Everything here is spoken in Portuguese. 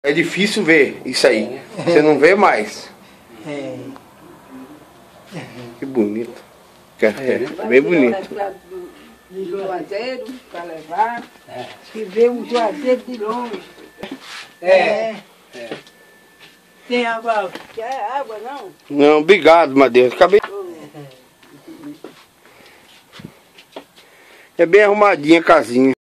É difícil ver isso aí. Você não vê mais. É. Que bonito. Bem bonito. De Juazeiro para levar. Se vê um Juazeiro de longe. Tem água? Quer água, não? Não, obrigado, Madeira. Acabei. É bem arrumadinha a casinha.